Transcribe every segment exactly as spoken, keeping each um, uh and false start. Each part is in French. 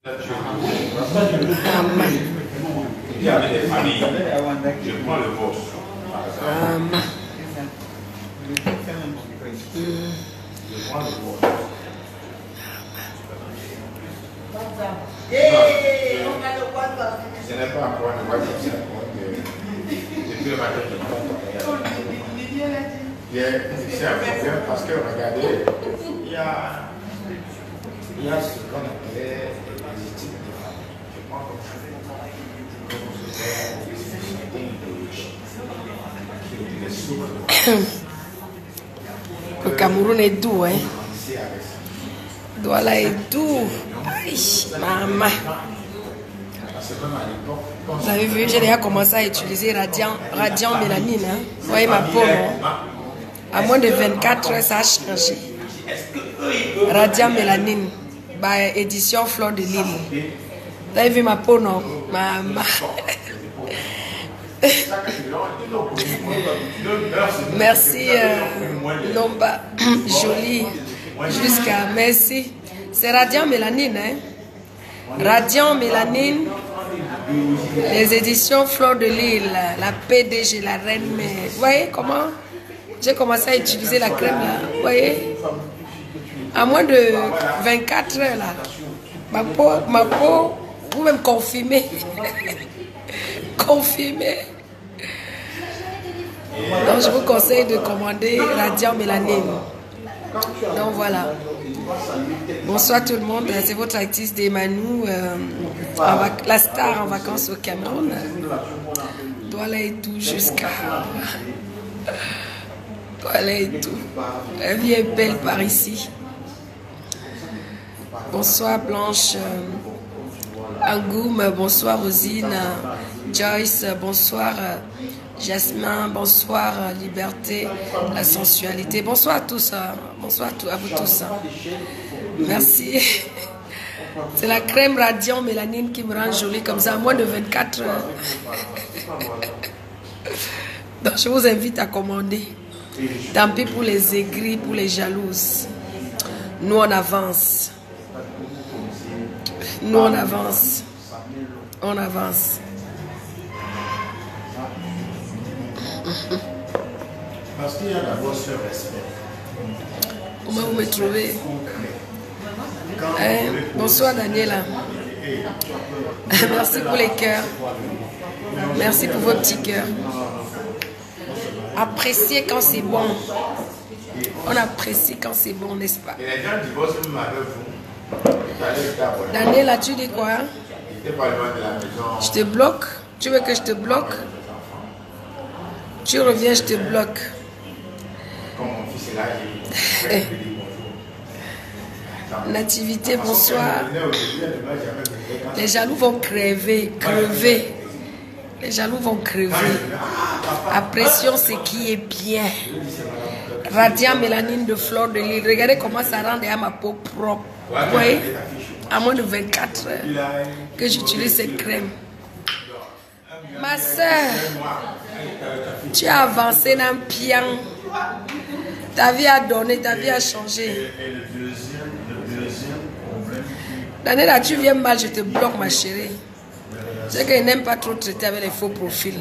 Il y avait des familles, je prends le boss. Amen. Je prends le boss. Ce n'est pas encore une voiture, c'est depuis le matin, je prends c'est un problème parce que regardez, il y a, il y a ce qu'on appelait les études de famille. Je prends comme ça. Le Cameroun est doux, hein. Douala est doux. Aïe, maman. Vous avez vu, j'ai déjà commencé à utiliser Radiant, Radiant Mélanine. Hein. Vous voyez ma peau, non? À moins de vingt-quatre heures, ça a changé. Radiant Mélanine, bah, édition Fleur de Lille. Vous avez vu ma peau, non? Maman. Merci, euh, Nomba, joli, jusqu'à, merci. C'est Radiant Mélanine, hein? Radiant Mélanine, les éditions Fleur de Lille, la P D G, la reine mère. Vous voyez comment j'ai commencé à utiliser la crème là? Vous voyez? À moins de vingt-quatre heures là, ma peau, ma peau, vous pouvez me confirmer. Confirmer. Donc je vous conseille de commander Radiant Mélanine. Donc voilà. Bonsoir tout le monde, c'est votre artiste Emmanuel, euh, la star en vacances au Cameroun. Douala et tout jusqu'à... Douala et tout. La vie est belle par ici. Bonsoir Blanche, euh, Angoum, bonsoir Rosine, Joyce, bonsoir Jasmin, bonsoir Liberté, la sensualité. Bonsoir à tous, hein. Bonsoir à vous tous. Hein. Merci. C'est la crème Radiant Mélanine qui me rend jolie comme ça, à moins de vingt-quatre heures. Donc je vous invite à commander. Tant pis pour les aigris, pour les jalouses. Nous on avance. Nous on avance. On avance. Parce qu'il y a d'abord ce respect. Comment vous me trouvez? Hein? Bonsoir Daniela. Merci pour les cœurs. Merci pour vos petits cœurs. Appréciez quand c'est bon. On apprécie quand c'est bon, n'est-ce pas? Et les gens divorcent même avec vous. Daniela, tu dis quoi? Je te bloque. Tu veux que je te bloque? Tu reviens, je te bloque. Comme mon fils est là, Nativité, bonsoir. Les jaloux vont crever, crever. Les jaloux vont crever. Apprécions ce qui est bien. Radiant Mélanine de Fleur de Lille. Regardez comment ça rend à ma peau propre. Vous voyez? À moins de vingt-quatre heures que j'utilise cette crème. Ma soeur, tu as avancé dans le pian. Ta vie a donné, ta vie a changé. L'année là, tu viens mal, je te bloque, ma chérie. C'est que je n'aime pas trop traiter avec les faux profils.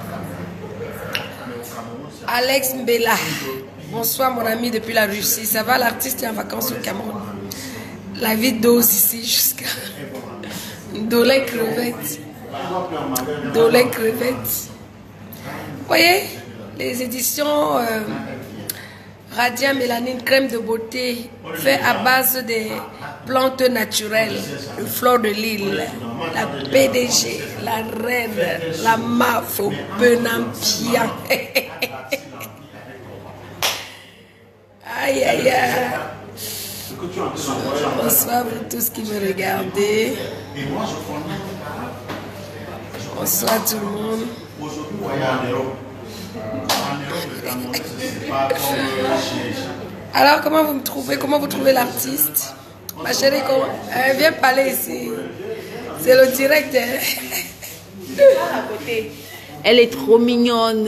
Alex Mbela. Bonsoir, mon ami, depuis la Russie. Ça va, l'artiste est en vacances au Cameroun. La vie dose ici jusqu'à... Dolé crevette. Dolé crevette. Vous voyez, les éditions euh, Radiant Mélanine, crème de beauté, fait à base des plantes naturelles, le Fleur de Lille, la P D G, la reine, la mafo, Penampia. Aïe, aïe, aïe. Bonsoir pour tous qui me regardez. Bonsoir tout le monde. Alors, comment vous me trouvez? Comment vous trouvez l'artiste? Ma chérie, elle vient parler ici. C'est le direct. Hein? Elle est trop mignonne.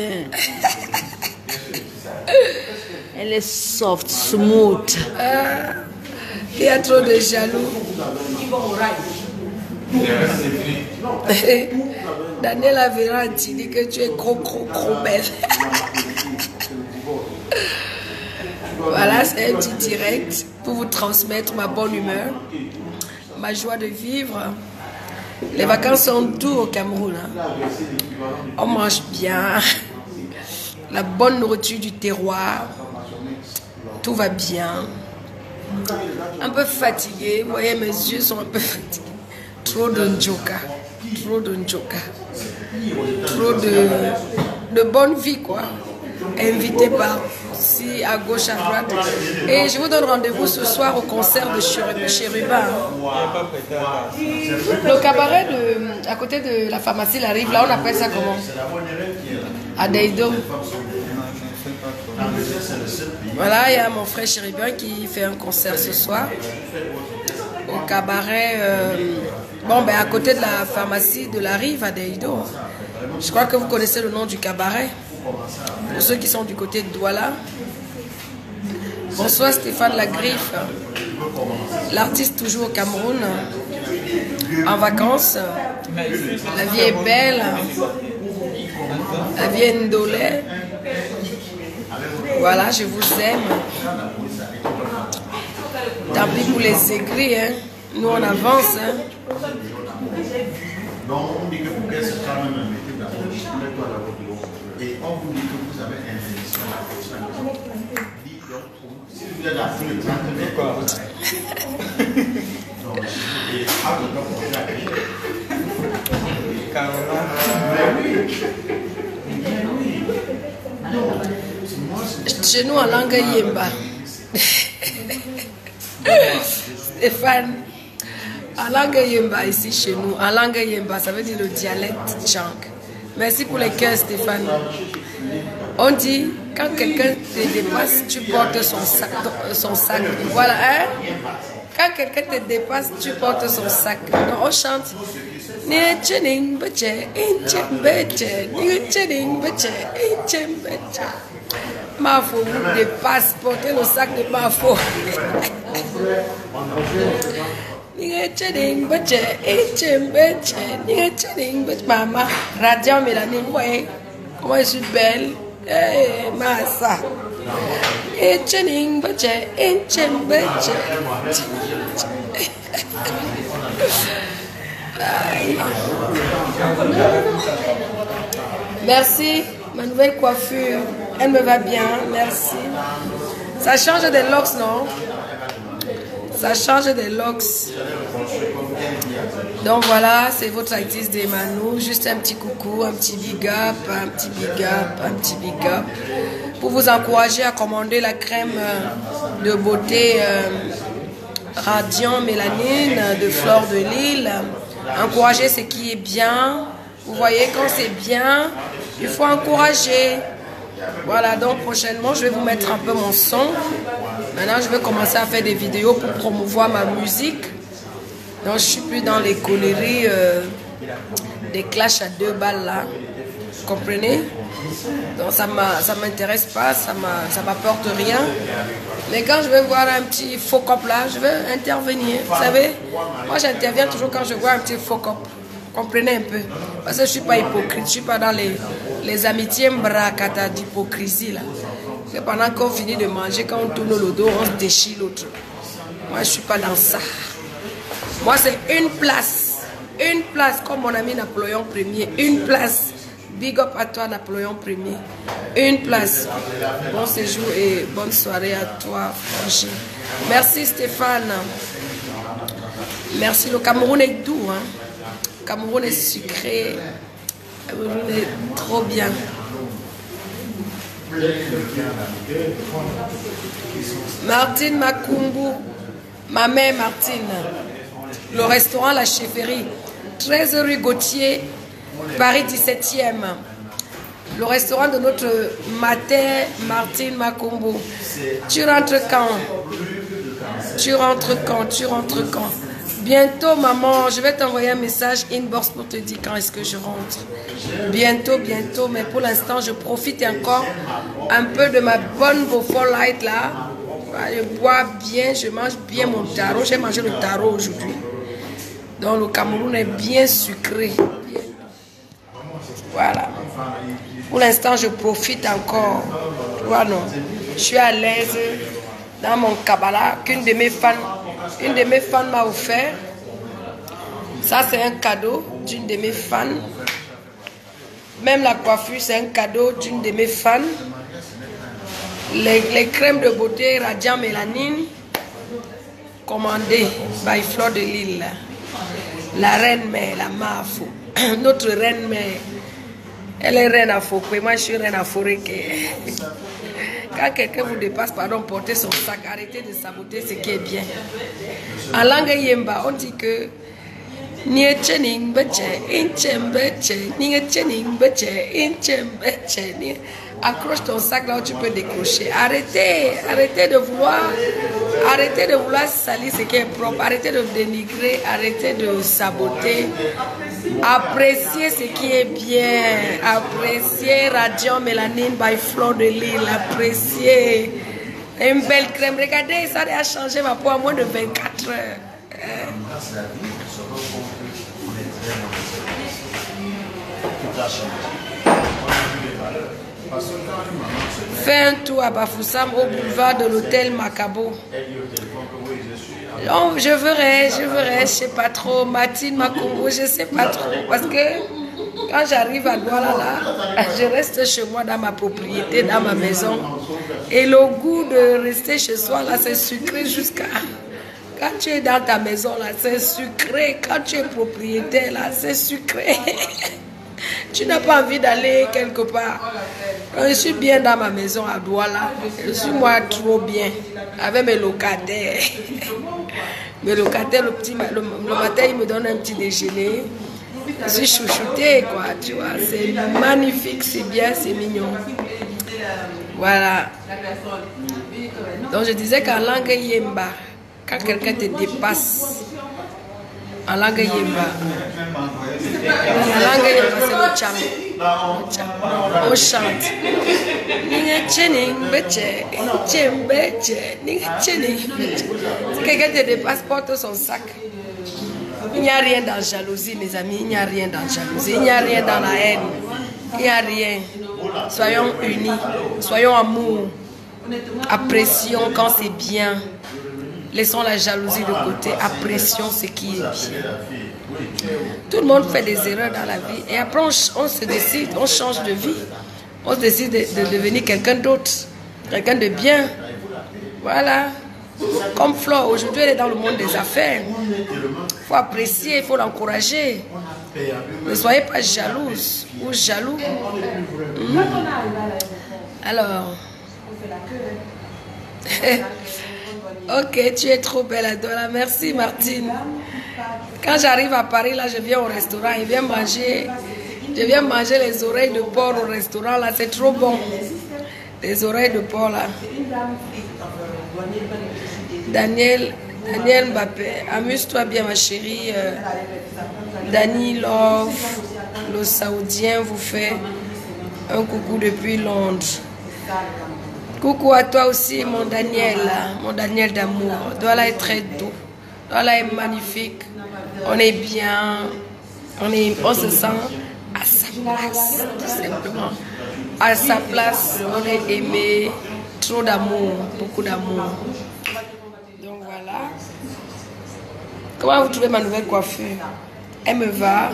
Elle est soft, smooth. Ah, il y a trop de jaloux. Daniela Vera dit que tu es gros, gros, gros belle. Voilà, c'est un petit direct pour vous transmettre ma bonne humeur, ma joie de vivre. Les vacances sont doux au Cameroun. Hein. On mange bien, la bonne nourriture du terroir, tout va bien. Un peu fatigué, vous voyez mes yeux sont un peu fatigués. Trop de njoka, trop de njoka, trop de, de bonne vie quoi. Invité par si à gauche, à droite. Et je vous donne rendez-vous ce soir au concert de Chérubin. Le cabaret de, à côté de la pharmacie La Rive, là on appelle ça comment? À Deido. Voilà, il y a mon frère Chérubin qui fait un concert ce soir au cabaret. Euh, bon, ben à côté de la pharmacie de La Rive à Deido. Je crois que vous connaissez le nom du cabaret. Pour ceux qui sont du côté de Douala. Bonsoir Stéphane Lagriffe, l'artiste toujours au Cameroun, en vacances. La vie est belle, la vie est ndolé. Voilà, je vous aime. Tant pis pour les aigris, hein. Nous on avance. Hein. Et on vous dit que vous avez un émission à si vous êtes à plus de trente minutes, quoi. Chez nous en langue yemba. Stéphane, en langue yemba ici chez nous, en langue yemba, ça veut dire le dialecte Tchang. Merci pour les cœurs, Stéphane. On dit, quand quelqu'un te dépasse, tu portes son sac. Son sac. Voilà, hein? Quand quelqu'un te dépasse, tu portes son sac. Donc, on chante. Mafo vous dépasse, portez le sac de Mafo. Maman, Radiant Mélanie, ouais, comment je suis belle, eh, Massa. Merci, ma nouvelle coiffure, elle me va bien, merci. Ça change des locks, non? Ça change des locks. Donc voilà, c'est votre artiste d'Emmanuel. Juste un petit coucou, un petit big up, un petit big up, un petit big up. Pour vous encourager à commander la crème de beauté euh, Radiant Mélanine de Fleur de Lille. Encourager ce qui est bien. Vous voyez, quand c'est bien, il faut encourager. Voilà, donc prochainement, je vais vous mettre un peu mon son. Maintenant, je vais commencer à faire des vidéos pour promouvoir ma musique. Donc, je suis plus dans les conneries, euh, des clashs à deux balles là. Vous comprenez? Donc, ça ne m'intéresse pas, ça ne m'apporte rien. Mais quand je vais voir un petit faux cop là, je vais intervenir. Vous savez, moi, j'interviens toujours quand je vois un petit faux cop. Vous comprenez un peu? Parce que je ne suis pas hypocrite, je ne suis pas dans les, les amitiés mbrakata d'hypocrisie là. Pendant qu'on finit de manger, quand on tourne le dos, on se déchire l'autre. Moi, je ne suis pas dans ça. Moi, c'est une place. Une place, comme mon ami Napoléon Premier. Une place. Big up à toi, Napoléon Premier. Une place. Bon séjour et bonne soirée à toi, Franchi. Merci, Stéphane. Merci. Le Cameroun est doux. Hein. Le Cameroun est sucré. Le Cameroun est trop bien. Martine Makumbu, ma mère Martine, le restaurant La Chefferie, treize rue Gauthier, Paris dix-septième. Le restaurant de notre mater Martine Makumbu. Tu rentres quand? Tu rentres quand? Tu rentres quand? Bientôt, maman, je vais t'envoyer un message inbox pour te dire quand est-ce que je rentre. Bientôt, bientôt, mais pour l'instant, je profite encore un peu de ma bonne Beaufort Light là. Je bois bien, je mange bien mon tarot. J'ai mangé le tarot aujourd'hui. Donc le Cameroun est bien sucré. Voilà. Pour l'instant, je profite encore. Voilà, non. Je suis à l'aise dans mon Kabbalah qu'une de mes fans, une de mes fans m'a offert. Ça, c'est un cadeau d'une de mes fans. Même la coiffure, c'est un cadeau d'une de mes fans. Les, les crèmes de beauté Radiant Mélanine, commandées by Fleur de Lille. La reine mère, la Mafo. Notre reine mère. Elle est reine à Fokwe, moi je suis reine à Foréké. Quand quelqu'un vous dépasse, pardon, portez son sac, arrêtez de saboter ce qui est bien. En langue Yemba, on dit que accroche ton sac là où tu peux décrocher. Arrêtez, arrêtez de vouloir, arrêtez de vouloir salir ce qui est propre, arrêtez de dénigrer, arrêtez de saboter. Appréciez ce qui est bien, appréciez Radiant Mélanine by Fleur de Lille, appréciez une belle crème. Regardez, ça a changé ma peau en moins de vingt-quatre heures. Fais un tour à Bafoussam au boulevard de l'hôtel Macabo. Non, je verrai, je verrai, je sais pas trop. Martine Makongo, je sais pas trop. Parce que quand j'arrive à Douala, là, je reste chez moi dans ma propriété, dans ma maison. Et le goût de rester chez soi, là, c'est sucré jusqu'à... Quand tu es dans ta maison, là, c'est sucré. Quand tu es propriétaire, là, c'est sucré. Tu n'as pas envie d'aller quelque part. Je suis bien dans ma maison à Douala. Je suis moi trop bien. Avec mes locataires. Mes locataires, le, petit, le, le matin, ils me donnent un petit déjeuner. Je suis chouchoutée, quoi. Tu vois, c'est magnifique, c'est bien, c'est mignon. Voilà. Donc, je disais qu'en langue Yemba, quand quelqu'un te dépasse, en langue Yemba, en langue Yemba, c'est le chant. On chante. Si quelqu'un te dépasse, porte son sac. Il n'y a rien dans la jalousie, mes amis. Il n'y a rien dans la jalousie. Il n'y a rien dans la haine. Il n'y a rien. Soyons unis. Soyons amour. Apprécions quand c'est bien. Laissons la jalousie de côté. Apprécions ce qui est bien. Tout le monde fait des erreurs dans la vie. Et après, on, on se décide, on change de vie. On décide de, de devenir quelqu'un d'autre. Quelqu'un de bien. Voilà. Comme Flo, aujourd'hui, elle est dans le monde des affaires. Il faut apprécier, il faut l'encourager. Ne soyez pas jalouse ou jaloux. Mmh. Alors. Ok, tu es trop belle, Adola. Merci, Martine. Quand j'arrive à Paris, là, je viens au restaurant et viens manger. Je viens manger les oreilles de porc au restaurant, là. C'est trop bon. Les oreilles de porc, là. Daniel, Daniel Mbappé, amuse-toi bien, ma chérie. Euh, Dani Love, le Saoudien, vous fait un coucou depuis Londres. Coucou à toi aussi, mon Daniel, mon Daniel d'amour. Douala est très doux. Douala est magnifique. On est bien. On, est, on se sent à sa place, tout simplement. À sa place, on est aimé. Trop d'amour, beaucoup d'amour. Donc voilà. Comment vous trouvez ma nouvelle coiffure? Elle me va.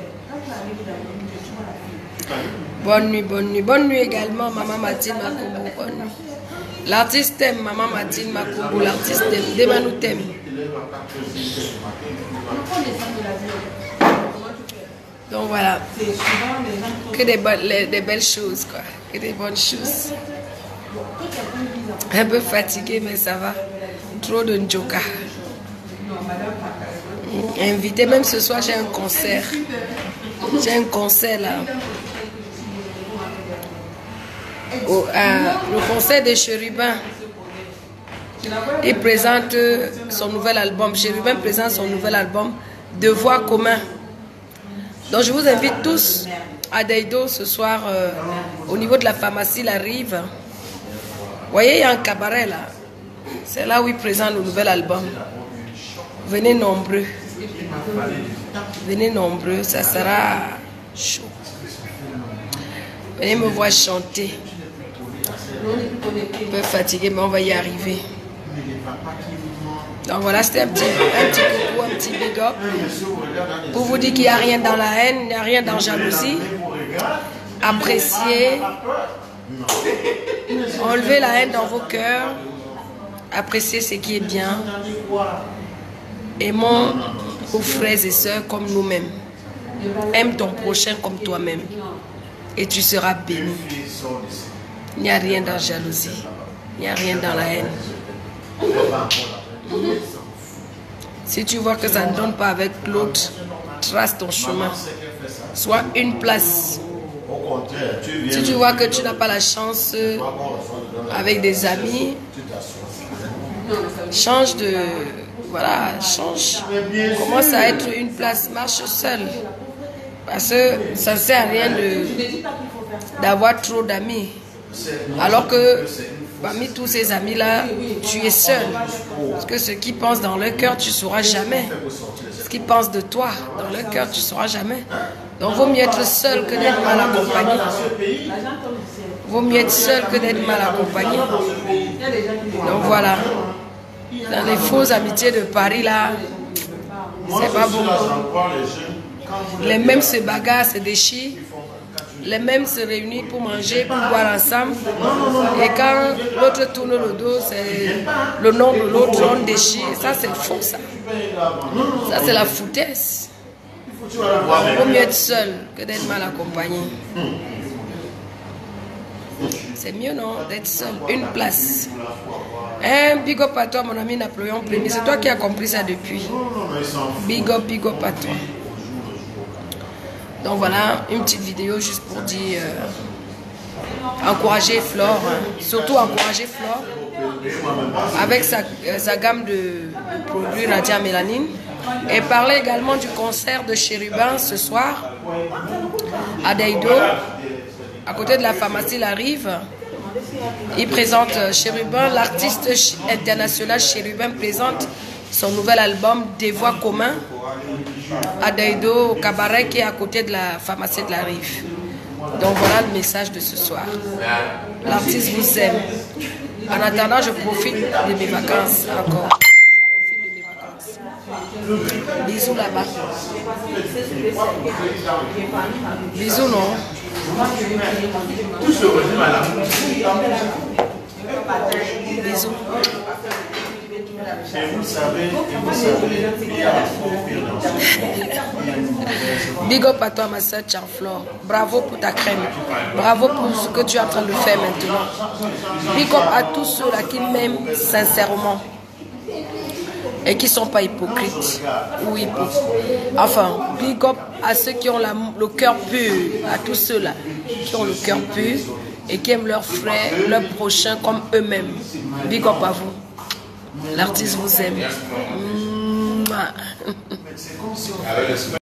Bonne nuit, bonne nuit. Bonne nuit également, Maman Mathilde Makombo. Bonne nuit. L'artiste t'aime, Maman Mathilde Makombo. L'artiste t'aime. Demain nous t'aime. Donc voilà. Que des, bonnes, des belles choses, quoi. Que des bonnes choses. Un peu fatigué, mais ça va. Trop de njoka. Invité, même ce soir, j'ai un concert. J'ai un concert là. Au, euh, le concert de Chérubin. Il présente son nouvel album. Chérubin présente son nouvel album Devoir commun. Donc je vous invite tous à Daido ce soir euh, au niveau de la pharmacie La Rive. Vous voyez, il y a un cabaret là. C'est là où il présente le nouvel album. Venez nombreux. Venez nombreux, ça sera chaud. Venez me voir chanter. Un peu fatigué, mais on va y arriver. Donc voilà, c'était un petit, un petit coucou, un petit big up. Pour vous dire qu'il n'y a rien dans la haine, il n'y a rien dans la jalousie. Appréciez. Enlevez la haine dans vos cœurs. Appréciez ce qui est bien. Aimons nos frères et sœurs comme nous-mêmes. Aime ton prochain comme toi-même. Et tu seras béni. Il n'y a rien dans la jalousie. Il n'y a rien dans la haine. Si tu vois que ça ne donne pas avec l'autre, trace ton chemin. Sois une place. Si tu vois que tu n'as pas la chance avec des amis, change de... Voilà, change. Commence à être une place, marche seul. Parce que ça ne sert à rien d'avoir trop d'amis. Alors que parmi tous ces amis-là, tu es seul. Parce que ce qu'ils pensent dans leur cœur, tu ne sauras jamais. Ce qu'ils pensent de toi, dans leur cœur, tu ne sauras jamais. Donc, il vaut mieux être seul que d'être mal accompagné. Il vaut mieux être seul que d'être mal accompagné. Donc, voilà. Dans les fausses amitiés de Paris, là, c'est pas bon. Les mêmes se bagarrent, se déchirent. Les mêmes se réunissent pour manger, pour boire ensemble. Et quand l'autre tourne le dos, c'est le nom de l'autre, on déchire. Ça, c'est faux, ça. Ça, c'est la foutaise. Il vaut mieux être seul que d'être mal accompagné. C'est mieux, non, d'être seul. Une place. Un big up à toi, mon ami Napoléon Premier. C'est toi qui as compris ça depuis. Big up, big up à toi. Donc voilà, une petite vidéo juste pour dire euh, encourager Flore, hein. Surtout encourager Flore avec sa, euh, sa gamme de produits Radia Mélanine, et parler également du concert de Chérubin ce soir à Daïdo, à côté de la pharmacie La Rive. Il présente Chérubin, l'artiste international Chérubin présente son nouvel album Des Voix Communs à Daïdo, au cabaret qui est à côté de la pharmacie de La Rive. Donc voilà le message de ce soir. L'artiste vous aime. En attendant, je profite de mes vacances encore. Je profite de mes vacances. Bisous là-bas. Bisous, non? Bisous. Et vous savez, et vous savez, il y a Big up à toi, ma soeur Tianflore. Bravo pour ta crème. Bravo pour ce que tu es en train de faire maintenant. Big up à tous ceux-là qui m'aiment sincèrement et qui ne sont pas hypocrites ou hypocrites. Enfin, big up à ceux qui ont la, le cœur pur, à tous ceux-là qui ont le cœur pur et qui aiment leurs frères, leurs prochains comme eux-mêmes. Big up à vous. L'artiste vous aime. Mouah.